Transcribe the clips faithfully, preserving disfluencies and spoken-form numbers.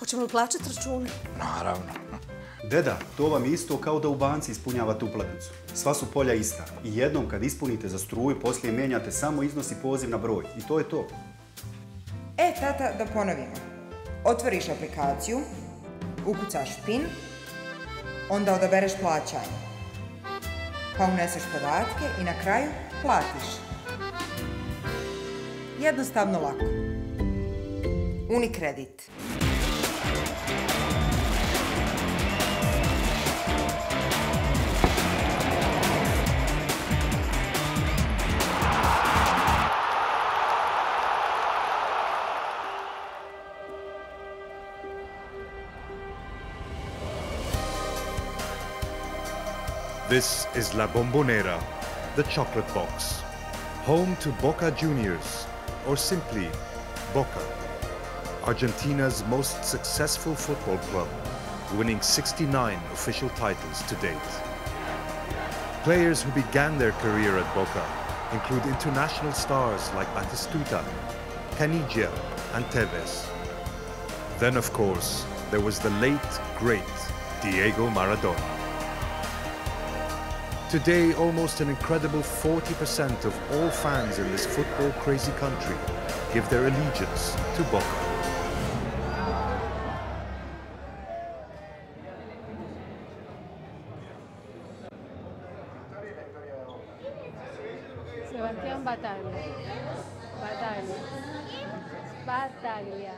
Hoćemo li plaćati račune? Naravno. Deda, to vam je isto kao da u banci ispunjavate uplatnicu. Sva su polja ista. I jednom kad ispunite za struju, poslije mijenjate samo iznos i poziv na broj. I to je to. E, tata, da ponovimo. Otvoriš aplikaciju, ukucaš PIN, onda odabereš plaćanje. Pa uneseš podatke i na kraju platiš. Jednostavno lako. Unikredit. This is La Bombonera, the chocolate box, home to Boca Juniors, or simply Boca, Argentina's most successful football club, winning sixty-nine official titles to date. Players who began their career at Boca include international stars like Batistuta, Caniggia and Tevez. Then, of course, there was the late, great Diego Maradona. Today, almost an incredible forty percent of all fans in this football-crazy country give their allegiance to Boca. Sebastián Bataglia. Bataglia. Bataglia.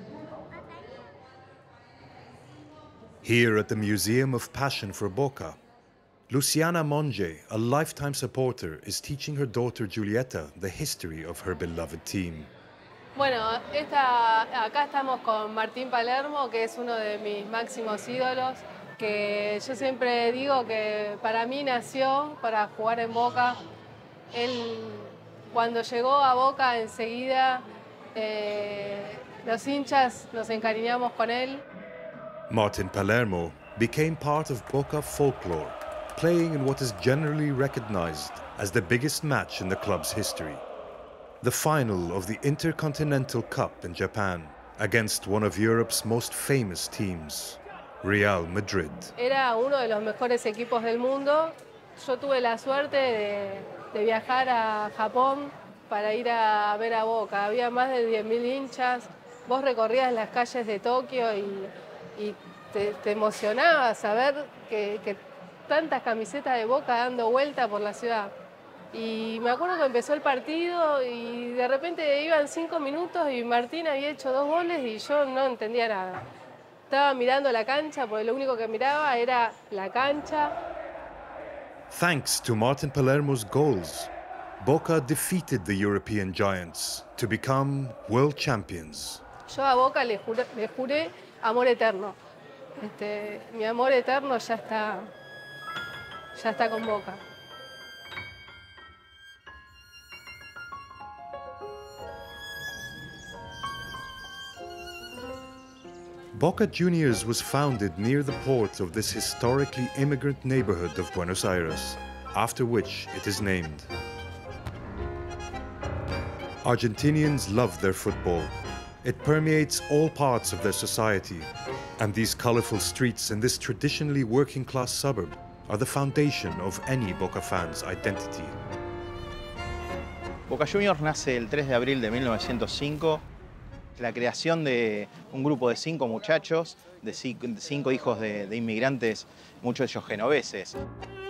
Here at the Museum of Passion for Boca, Luciana Monge, a lifetime supporter, is teaching her daughter Giulietta the history of her beloved team. Bueno, esta, acá estamos con Martín Palermo, que es uno de mis máximos ídolos, que yo siempre digo que para mí nació para jugar en Boca. Él, cuando llegó a Boca, enseguida eh, los hinchas nos encariñamos con él. Martin Palermo became part of Boca folklore, playing in what is generally recognized as the biggest match in the club's history. The final of the Intercontinental Cup in Japan against one of Europe's most famous teams, Real Madrid. Era uno de los mejores equipos del mundo. Yo tuve la suerte de, de viajar a Japón para ir a ver a Boca. Había más de diez mil hinchas. Vos recorrías las calles de Tokio y, y te, te emocionaba saber que, que tantas camisetas de Boca dando vuelta por la ciudad. Y me acuerdo que empezó el partido y de repente iban cinco minutos y Martín había hecho dos goles y yo no entendía nada. Estaba mirando la cancha porque lo único que miraba era la cancha. Thanks to Martin Palermo's goals, Boca defeated the European giants to become world champions. Yo a Boca le juré, le juré amor eterno. Este, mi amor eterno ya está, ya está con Boca. Boca Juniors was founded near the port of this historically immigrant neighborhood of Buenos Aires, after which it is named. Argentinians love their football. It permeates all parts of their society, and these colorful streets in this traditionally working-class suburb are the foundation of any Boca fan's identity. Boca Juniors nace el tres de abril de mil novecientos cinco, la creación de un grupo de cinco muchachos, de cinco hijos de, de inmigrantes, muchos de ellos genoveses.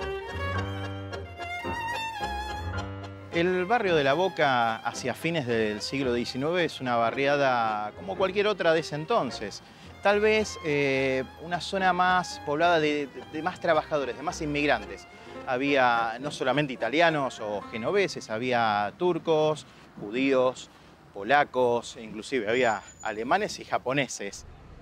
El barrio de La Boca, hacia fines del siglo diecinueve, es una barriada como cualquier otra de ese entonces. Tal vez eh, una zona más poblada de, de, de más trabajadores, de más inmigrantes. Había no solamente italianos o genoveses, había turcos, judíos, polacos, inclusive había alemanes y japoneses.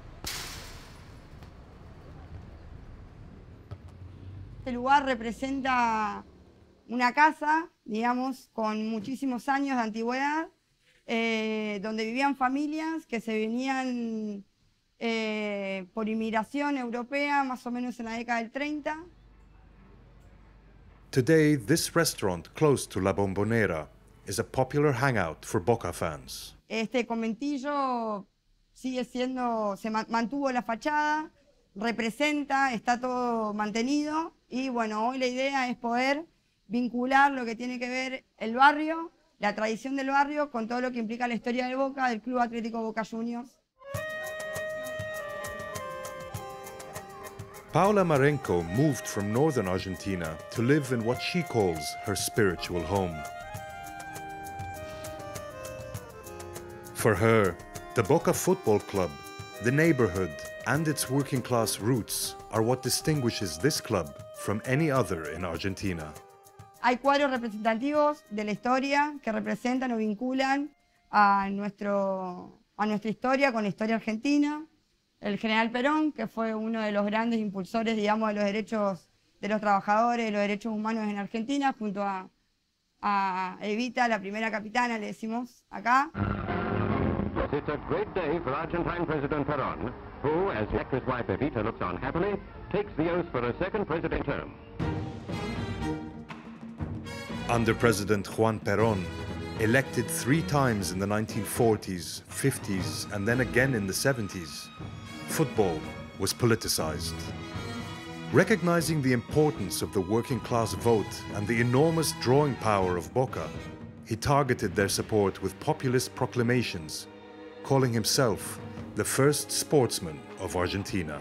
Este lugar representa una casa, digamos, con muchísimos años de antigüedad, eh, donde vivían familias que se venían eh, por inmigración europea, más o menos en la década del treinta. Today, this restaurant close to La Bombonera is a popular hangout for Boca fans. Este conventillo sigue siendo, se mantuvo la fachada, representa, está todo mantenido y bueno, hoy la idea es poder vincular lo que tiene que ver el barrio, la tradición del barrio, con todo lo que implica la historia de Boca, del Club Atlético Boca Juniors. Paula Marenco moved from northern Argentina to live in what she calls her spiritual home. For her, the Boca Football Club, the neighborhood, and its working-class roots are what distinguishes this club from any other in Argentina. Hay cuadros representativos de la historia que representan o vinculan a, nuestro, a nuestra historia con la historia argentina. El general Perón, que fue uno de los grandes impulsores, digamos, de los derechos de los trabajadores, de los derechos humanos en Argentina, junto a, a Evita, la primera capitana, le decimos acá. It's a great day for Argentine President Perón, who, as the actress wife Evita looks on happily, takes the oath for a second presidential term. Under President Juan Perón, elected three times in the nineteen forties, fifties, and then again in the seventies, football was politicized. Recognizing the importance of the working-class vote and the enormous drawing power of Boca, he targeted their support with populist proclamations, calling himself the first sportsman of Argentina.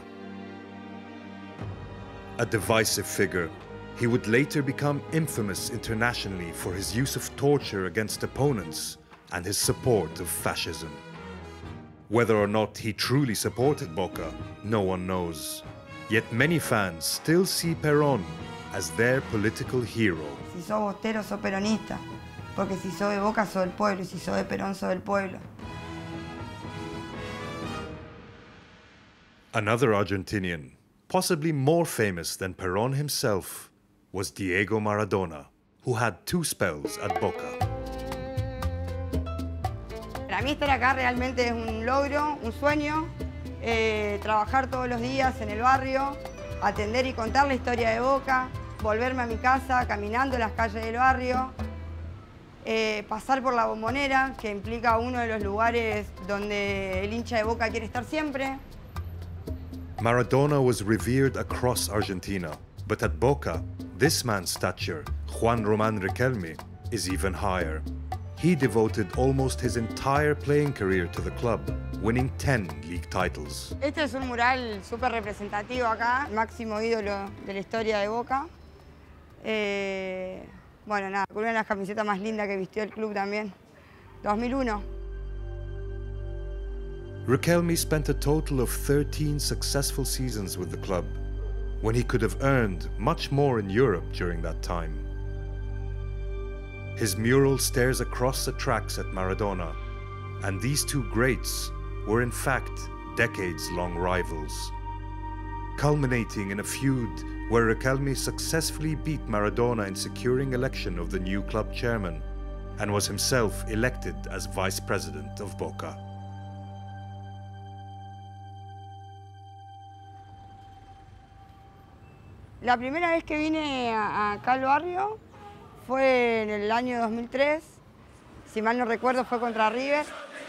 A divisive figure, he would later become infamous internationally for his use of torture against opponents and his support of fascism. Whether or not he truly supported Boca, no one knows. Yet many fans still see Perón as their political hero. Si sos bostero, sos peronista. Porque si sos de Boca, sos del pueblo. Y si sos de Perón, sos del pueblo. Another Argentinian, possibly more famous than Perón himself, was Diego Maradona, who had two spells at Boca. Para mí estar acá realmente es un logro, un sueño. Eh, trabajar todos los días en el barrio, atender y contar la historia de Boca, volverme a mi casa caminando las calles del barrio, eh, pasar por la Bombonera, que implica uno de los lugares donde el hincha de Boca quiere estar siempre. Maradona was revered across Argentina, but at Boca, this man's stature, Juan Román Riquelme, is even higher. He devoted almost his entire playing career to the club, winning ten league titles. Este es un mural súper representativo acá, máximo ídolo de la historia de Boca. Eh, bueno, nada, una de las camisetas más lindas que vistió el club también, dos mil uno. Riquelme spent a total of thirteen successful seasons with the club, when he could have earned much more in Europe during that time. His mural stares across the tracks at Maradona, and these two greats were in fact decades-long rivals, culminating in a feud where Riquelme successfully beat Maradona in securing election of the new club chairman and was himself elected as vice president of Boca. La primera vez que vine a, acá al barrio fue en el año dos mil tres, si mal no recuerdo fue contra River.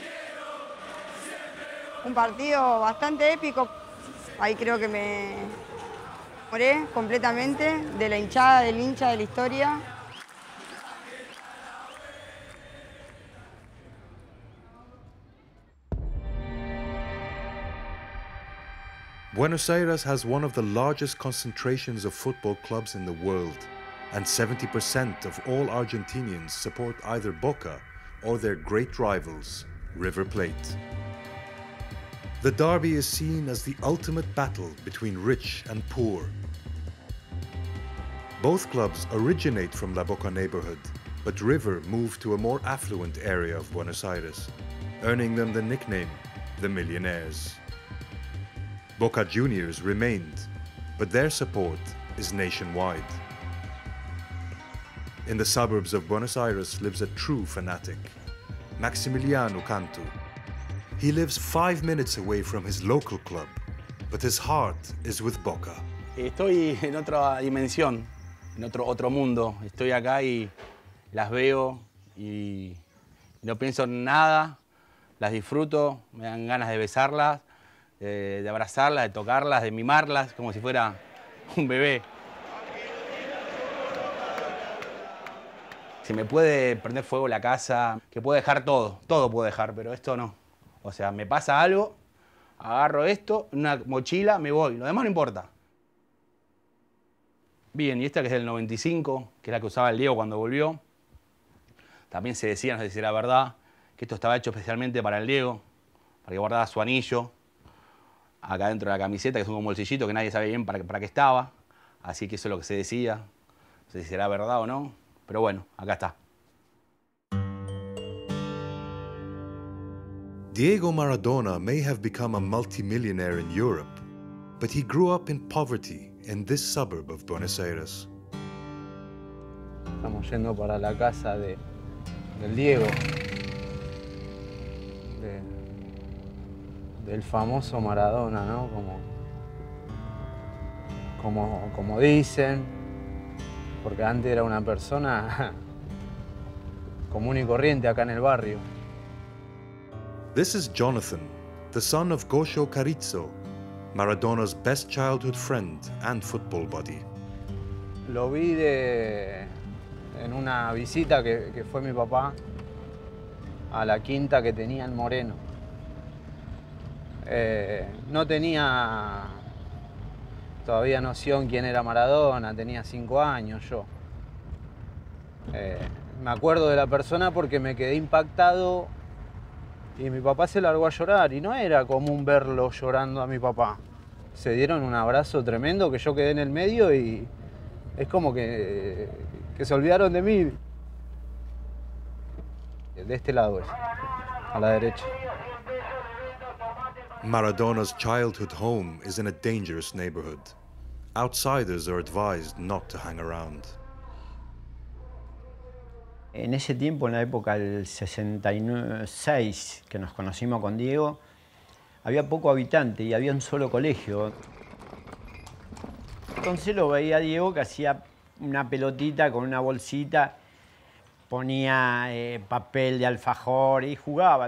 Un partido bastante épico, ahí creo que me enamoré completamente de la hinchada, del hincha, de la historia. Buenos Aires has one of the largest concentrations of football clubs in the world, and seventy percent of all Argentinians support either Boca or their great rivals, River Plate. The derby is seen as the ultimate battle between rich and poor. Both clubs originate from La Boca neighborhood, but River moved to a more affluent area of Buenos Aires, earning them the nickname the Millionaires. Boca Juniors remained, but their support is nationwide. In the suburbs of Buenos Aires lives a true fanatic, Maximiliano Cantu. He lives five minutes away from his local club, but his heart is with Boca. Estoy en otra dimensión, en otro, otro mundo. Estoy acá y las veo y no pienso en nada las disfruto, me dan ganas de besarlas, de, de abrazarlas, de tocarlas, de mimarlas, como si fuera un bebé. Si me puede prender fuego la casa, que puedo dejar todo, todo puedo dejar, pero esto no. O sea, me pasa algo, agarro esto, una mochila, me voy, lo demás no importa. Bien, y esta que es del noventa y cinco, que es la que usaba el Diego cuando volvió. También se decía, no sé si era verdad, que esto estaba hecho especialmente para el Diego, para que guardara su anillo acá dentro de la camiseta, que es un bolsillito que nadie sabe bien para, para qué estaba. Así que eso es lo que se decía. No sé si será verdad o no, pero bueno, acá está. Diego Maradona may have become a multimillionaire in Europe, but he grew up in poverty in this suburb of Buenos Aires. Estamos yendo para la casa de, del Diego, de, del famoso Maradona, ¿no? Como, como, como dicen, porque antes era una persona común y corriente acá en el barrio. This is Jonathan, the son of Gosho Carrizo, Maradona's best childhood friend and football buddy. Lo vi de, en una visita que, que fue mi papá a la quinta que tenía en Moreno. Eh, no tenía todavía noción quién era Maradona, tenía cinco años yo. Eh, me acuerdo de la persona porque me quedé impactado y mi papá se largó a llorar y no era común verlo llorando a mi papá. Se dieron un abrazo tremendo que yo quedé en el medio y es como que, que se olvidaron de mí. De este lado es, a la derecha. Maradona's childhood home is in a dangerous neighborhood. Outsiders are advised not to hang around. En ese tiempo, en la época del sesenta y seis, que nos conocimos con Diego, había poco habitante y había un solo colegio. Entonces lo veía a Diego que hacía una pelotita con una bolsita, ponía eh, papel de alfajor y jugaba.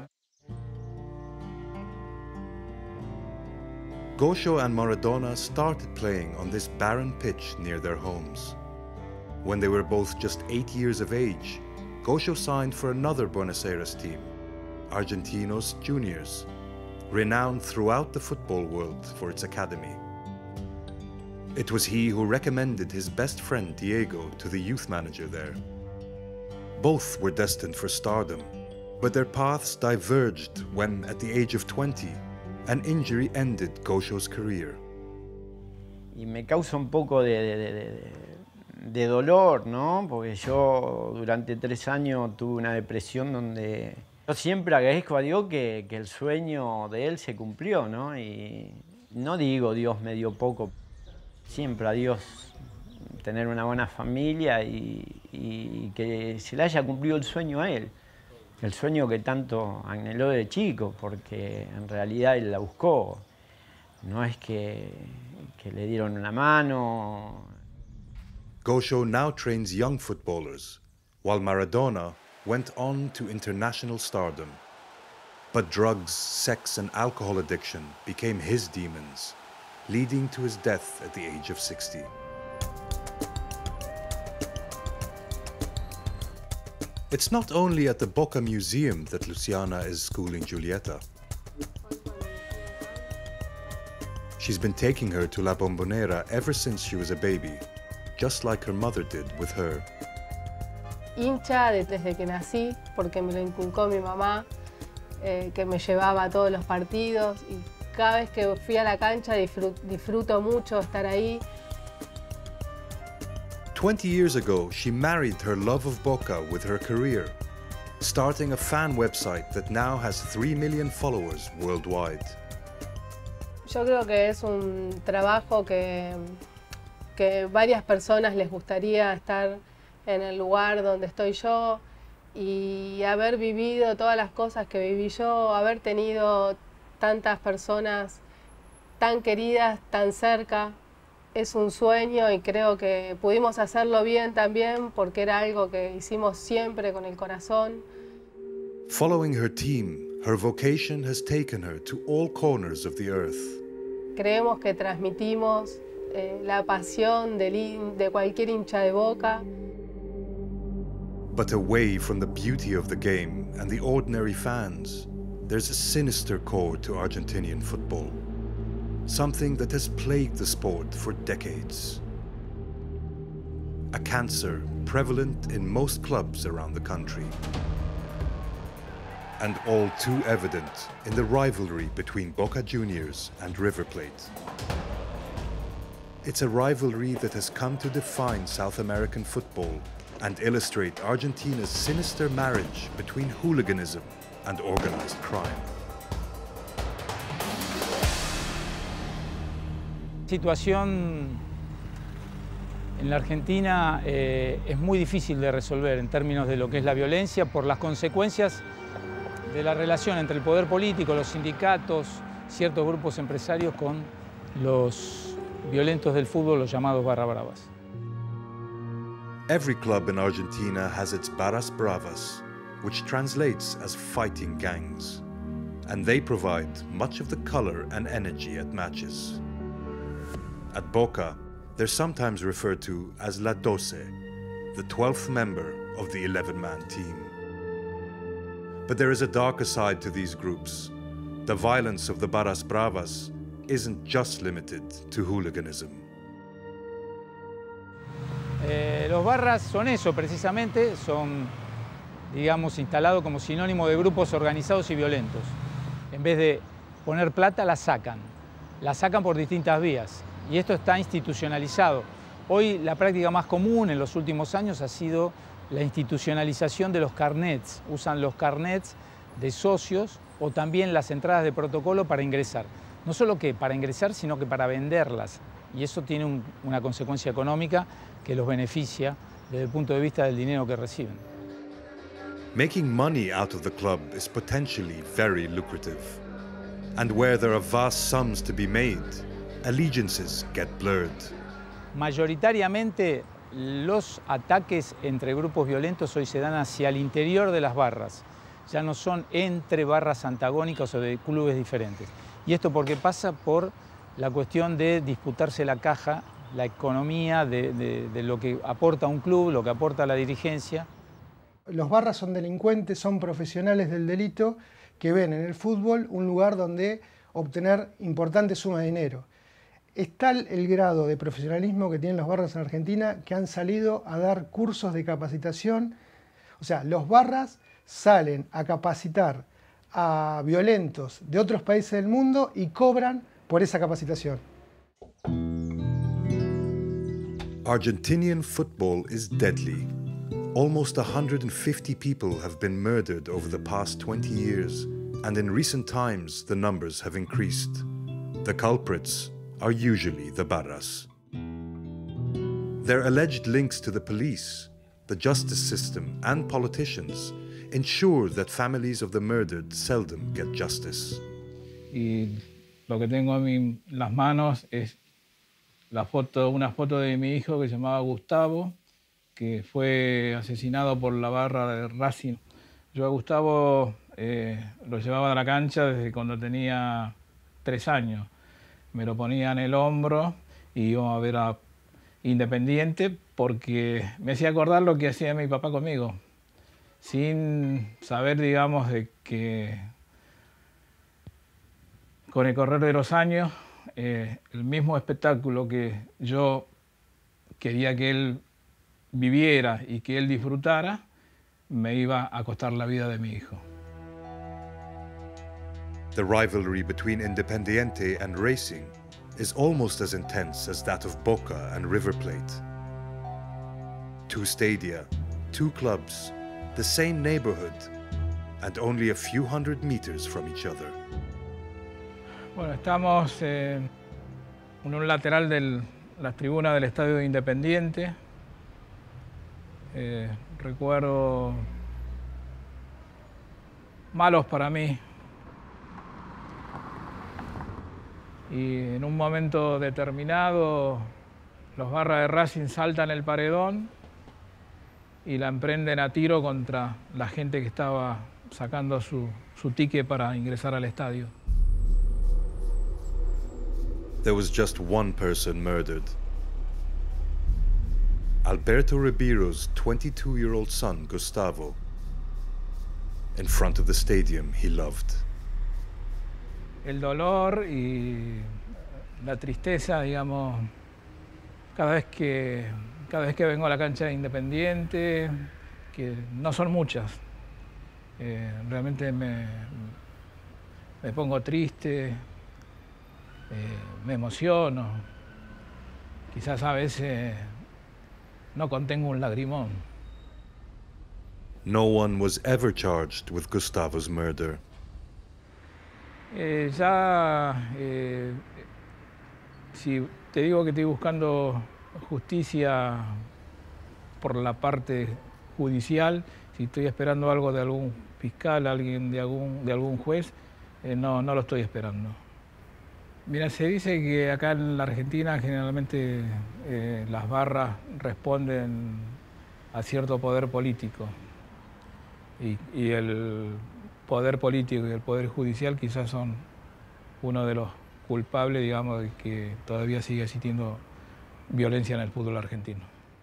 Gosho and Maradona started playing on this barren pitch near their homes. When they were both just eight years of age, Gosho signed for another Buenos Aires team, Argentinos Juniors, renowned throughout the football world for its academy. It was he who recommended his best friend Diego to the youth manager there. Both were destined for stardom, but their paths diverged when, at the age of twenty, an injury ended Gosho's career. Y me causa un poco de, de, de, de, de dolor, ¿no? Porque yo durante tres años tuve una depresión donde yo siempre agradezco a Dios que, que el sueño de él se cumplió, ¿no? Y no digo Dios me dio poco, siempre a Dios tener una buena familia y, y que se le haya cumplido el sueño a él. El sueño que tanto anheló de chico, porque en realidad él la buscó. No es que, que le dieron una mano. Gosho now trains young footballers, while Maradona went on to international stardom. But drugs, sex and alcohol addiction became his demons, leading to his death at the age of sixty. It's not only at the Boca Museum that Luciana is schooling Giulietta. She's been taking her to La Bombonera ever since she was a baby, just like her mother did with her. Hincha desde que nací, porque me lo inculcó mi mamá, eh, que me llevaba a todos los partidos y cada vez que fui a la cancha disfruto, disfruto mucho estar ahí. Twenty years ago, she married her love of Boca with her career, starting a fan website that now has three million followers worldwide. Yo creo que es un trabajo que, que varias personas les gustaría estar en el lugar donde estoy yo y haber vivido todas las cosas que viví yo, haber tenido tantas personas tan queridas, tan cerca. Es un sueño y creo que pudimos hacerlo bien también porque era algo que hicimos siempre con el corazón. Following her team, her vocation has taken her to all corners of the earth. Creemos que transmitimos eh, la pasión del hin- de cualquier hincha de Boca. But away from the beauty of the game and the ordinary fans, there's a sinister core to Argentinian football, something that has plagued the sport for decades. A cancer prevalent in most clubs around the country, and all too evident in the rivalry between Boca Juniors and River Plate. It's a rivalry that has come to define South American football and illustrate Argentina's sinister marriage between hooliganism and organized crime. Situación en la Argentina eh, es muy difícil de resolver en términos de lo que es la violencia por las consecuencias de la relación entre el poder político, los sindicatos, ciertos grupos empresarios con los violentos del fútbol, los llamados barra bravas. Every club in Argentina has its barras bravas, which translates as fighting gangs, and they provide much of the color and energy at matches. At Boca, they're sometimes referred to as La Doce, the twelfth member of the eleven-man team. But there is a darker side to these groups. The violence of the barras bravas isn't just limited to hooliganism. Eh, los barras son eso precisamente, son, digamos, instalados como sinónimo de grupos organizados y violentos. En vez de poner plata, la sacan. La sacan por distintas vías. Y esto está institucionalizado. Hoy la práctica más común en los últimos años ha sido la institucionalización de los carnets. Usan los carnets de socios o también las entradas de protocolo para ingresar. No solo que para ingresar, sino que para venderlas. Y eso tiene un, una consecuencia económica que los beneficia desde el punto de vista del dinero que reciben. Making money out of the club is potentially very lucrative. And where there are vast sums to be made, allegiances get blurred. Mayoritariamente los ataques entre grupos violentos hoy se dan hacia el interior de las barras. Ya no son entre barras antagónicas o de clubes diferentes. Y esto porque pasa por la cuestión de disputarse la caja, la economía de, de, de lo que aporta un club, lo que aporta la dirigencia. Los barras son delincuentes, son profesionales del delito que ven en el fútbol un lugar donde obtener importantes sumas de dinero. Es tal el grado de profesionalismo que tienen los barras en Argentina que han salido a dar cursos de capacitación. O sea, los barras salen a capacitar a violentos de otros países del mundo y cobran por esa capacitación. Argentinian football is deadly. Almost one hundred fifty people have been murdered over the past twenty years, and in recent times the numbers have increased. The culprits are usually the barras. Their alleged links to the police, the justice system, and politicians ensure that families of the murdered seldom get justice. Y lo que tengo en las manos es la foto, una foto de mi hijo que se llamaba Gustavo, que fue asesinado por la barra de Racing. Yo a Gustavo eh, lo llevaba a la cancha desde cuando tenía tres años. Me lo ponía en el hombro y íbamos a ver a Independiente porque me hacía acordar lo que hacía mi papá conmigo, sin saber, digamos, de que con el correr de los años, eh, el mismo espectáculo que yo quería que él viviera y que él disfrutara, me iba a costar la vida de mi hijo. The rivalry between Independiente and Racing is almost as intense as that of Boca and River Plate. Two stadia, two clubs, the same neighborhood, and only a few hundred meters from each other. Bueno, estamos eh, en un lateral de la tribuna del Estadio de Independiente. Eh, recuerdo malos para mí. Y en un momento determinado, los barras de Racing saltan el paredón y la emprenden a tiro contra la gente que estaba sacando su, su ticket para ingresar al estadio. There was just one person murdered. Alberto Ribeiro's twenty-two-year-old son, Gustavo, in front of the stadium he loved. El dolor y la tristeza, digamos, cada vez que, cada vez que vengo a la cancha de Independiente, que no son muchas, eh, realmente me, me pongo triste, eh, me emociono, quizás a veces no contengo un lagrimón. No one was ever charged with Gustavo's murder. Eh, ya, eh, si te digo que estoy buscando justicia por la parte judicial, si estoy esperando algo de algún fiscal, alguien de algún, de algún juez, eh, no, no lo estoy esperando. Mira, se dice que acá en la Argentina generalmente eh, las barras responden a cierto poder político y, y el poder político y el poder judicial quizás son uno de los culpables, digamos, de que todavía sigue existiendo violencia en el fútbol argentino.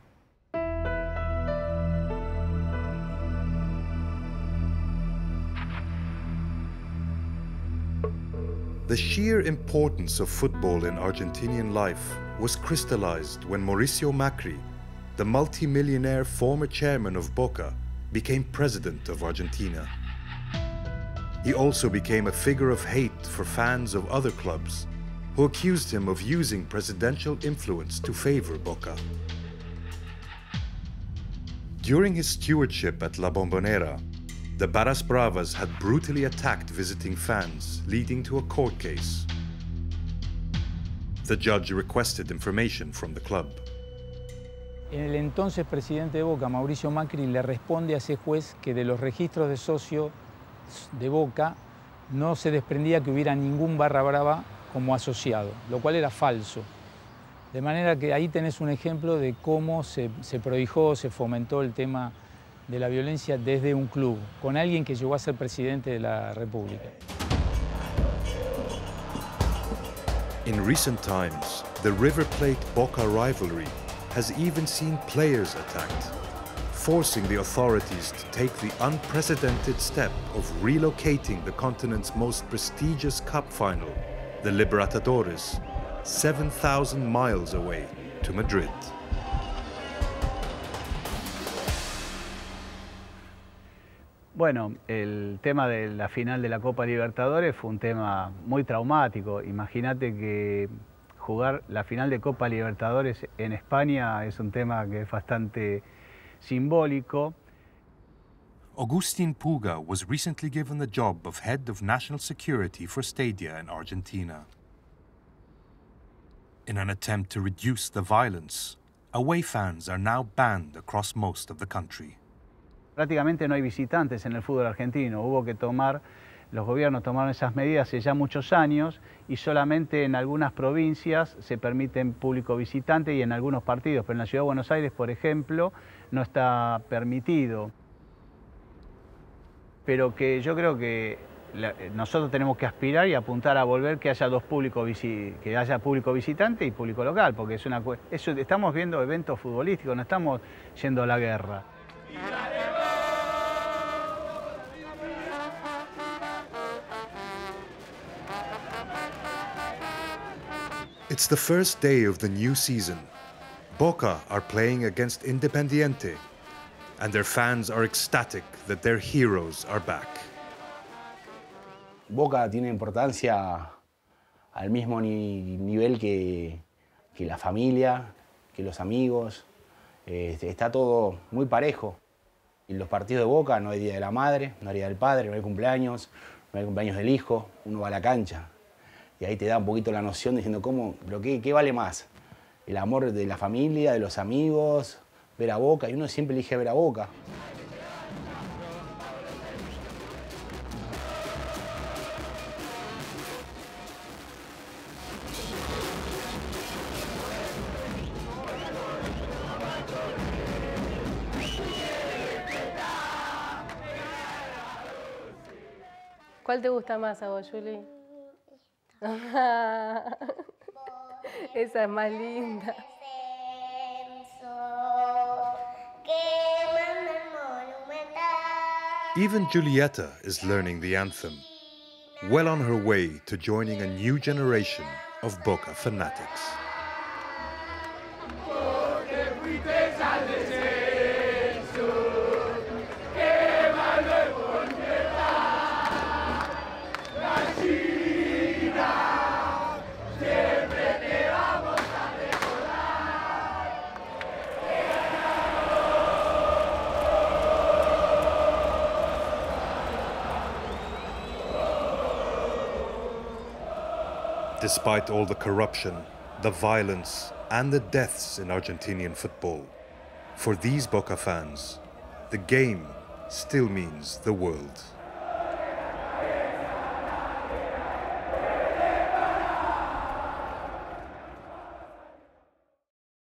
The sheer importance of football in Argentinian life was crystallized when Mauricio Macri, the multi-millionaire former chairman of Boca, became president of Argentina. He also became a figure of hate for fans of other clubs, who accused him of using presidential influence to favor Boca. During his stewardship at La Bombonera, the Barras Bravas had brutally attacked visiting fans, leading to a court case. The judge requested information from the club. El entonces presidente de Boca, Mauricio Macri, le responde a ese juez que de los registros de socio de Boca no se desprendía que hubiera ningún barra brava como asociado, lo cual era falso. De manera que ahí tenés un ejemplo de cómo se, se prohijó, se fomentó el tema de la violencia desde un club, con alguien que llegó a ser presidente de la República. In recent times, the River Plate-Boca rivalry has even seen players attacked, forcing the authorities to take the unprecedented step of relocating the continent's most prestigious cup final, the Libertadores, seven thousand miles away to Madrid. Bueno, el tema de la final de la Copa Libertadores fue un tema muy traumático. Imagínate que jugar la final de Copa Libertadores en España es un tema que es bastante simbólico. Agustín Puga was recently given the job of head of national security for stadia in Argentina. In an attempt to reduce the violence, away fans are now banned across most of the country. Prácticamente no hay visitantes en el fútbol argentino. Hubo que tomar, los gobiernos tomaron esas medidas hace ya muchos años y solamente en algunas provincias se permiten público visitante y en algunos partidos, pero en la Ciudad de Buenos Aires, por ejemplo, no está permitido. Pero que yo creo que la, nosotros tenemos que aspirar y apuntar a volver que haya dos públicos, que haya público visitante y público local, porque es una, eso, estamos viendo eventos futbolísticos, no estamos yendo a la guerra. It's the first day of the new season. Boca are playing against Independiente, and their fans are ecstatic that their heroes are back. Boca tiene importancia al mismo ni nivel que, que la familia, que los amigos. Eh, está todo muy parejo. En los partidos de Boca no hay Día de la Madre, no hay Día del Padre, no hay cumpleaños, no hay cumpleaños del hijo, uno va a la cancha. Y ahí te da un poquito la noción diciendo, ¿cómo, pero qué, qué vale más? El amor de la familia, de los amigos, ver a Boca, y uno siempre elige ver a Boca. ¿Cuál te gusta más a vos, Juli? Esa es más linda. Even Giulietta is learning the anthem, well on her way to joining a new generation of Boca fanatics. Despite all the corruption, the violence, and the deaths in Argentinian football, for these Boca fans, the game still means the world.